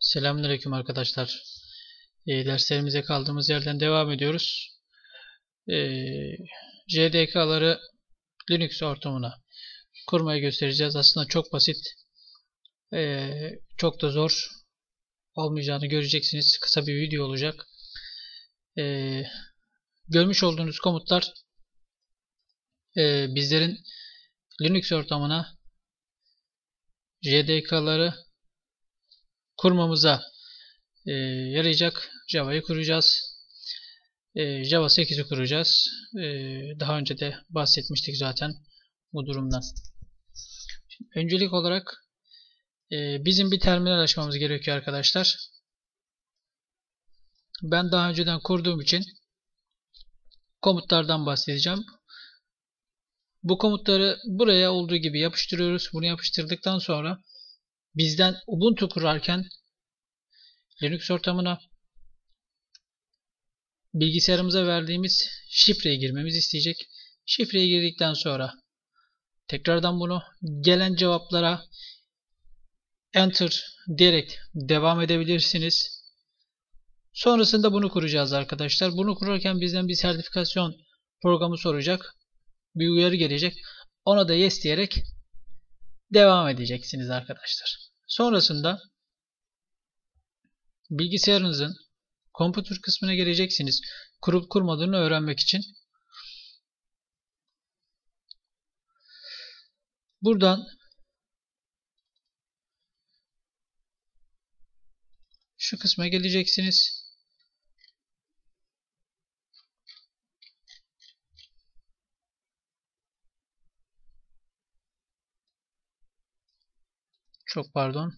Selamünaleyküm arkadaşlar. Derslerimize kaldığımız yerden devam ediyoruz. JDK'ları Linux ortamına kurmayı göstereceğiz. Aslında çok basit, çok da zor olmayacağını göreceksiniz. Kısa bir video olacak. Görmüş olduğunuz komutlar bizlerin Linux ortamına JDK'ları kurmamıza yarayacak. Java'yı kuracağız. Java 8'i kuracağız. Daha önce de bahsetmiştik zaten bu durumdan. Şimdi öncelik olarak bizim bir terminal açmamız gerekiyor arkadaşlar. Ben daha önceden kurduğum için komutlardan bahsedeceğim. Bu komutları buraya olduğu gibi yapıştırıyoruz. Bunu yapıştırdıktan sonra bizden Ubuntu kurarken Linux ortamına bilgisayarımıza verdiğimiz şifreyi girmemizi isteyecek. Şifreyi girdikten sonra tekrardan bunu gelen cevaplara Enter diyerek devam edebilirsiniz. Sonrasında bunu kuracağız arkadaşlar. Bunu kurarken bizden bir sertifikasyon programı soracak. Bir uyarı gelecek. Ona da yes diyerek devam edeceksiniz arkadaşlar. Sonrasında bilgisayarınızın computer kısmına geleceksiniz. Kurup kurmadığını öğrenmek için. Buradan şu kısma geleceksiniz. Çok pardon.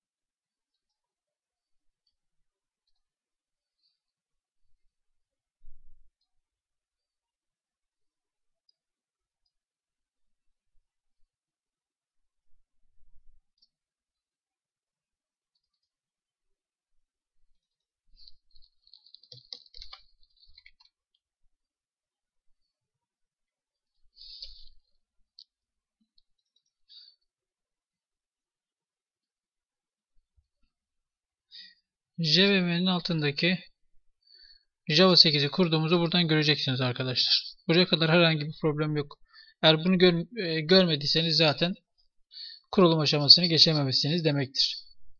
JVM'nin altındaki Java 8'i kurduğumuzu buradan göreceksiniz arkadaşlar. Buraya kadar herhangi bir problem yok. Eğer bunu görmediyseniz zaten kurulum aşamasını geçememişsiniz demektir.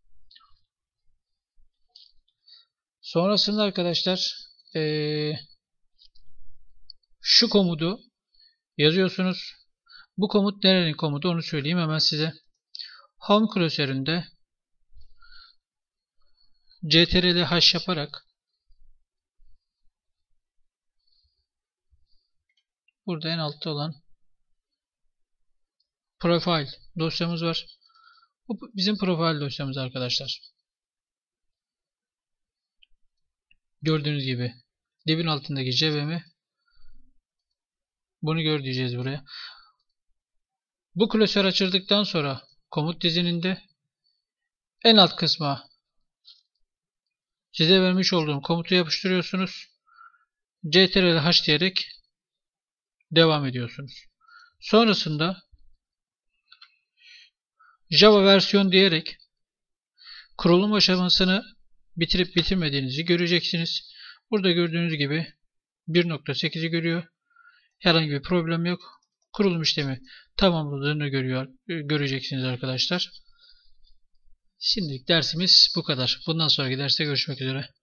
Sonrasında arkadaşlar şu komutu yazıyorsunuz. Bu komut nerenin komutu onu söyleyeyim hemen size. Home klasöründe ctrl-h yaparak burada en altta olan profile dosyamız var. Bu bizim profile dosyamız arkadaşlar. Gördüğünüz gibi dibin altındaki JVM bunu gör diyeceğiz buraya. Bu klasör açıldıktan sonra komut dizininde en alt kısma size vermiş olduğum komutu yapıştırıyorsunuz. ctrl-h diyerek devam ediyorsunuz. Sonrasında Java versiyon diyerek kurulum aşamasını bitirip bitirmediğinizi göreceksiniz. Burada gördüğünüz gibi 1.8'i görüyor. Herhangi bir problem yok. Kurulum işlemi tamamladığını göreceksiniz arkadaşlar. Şimdilik dersimiz bu kadar. Bundan sonraki derste görüşmek üzere.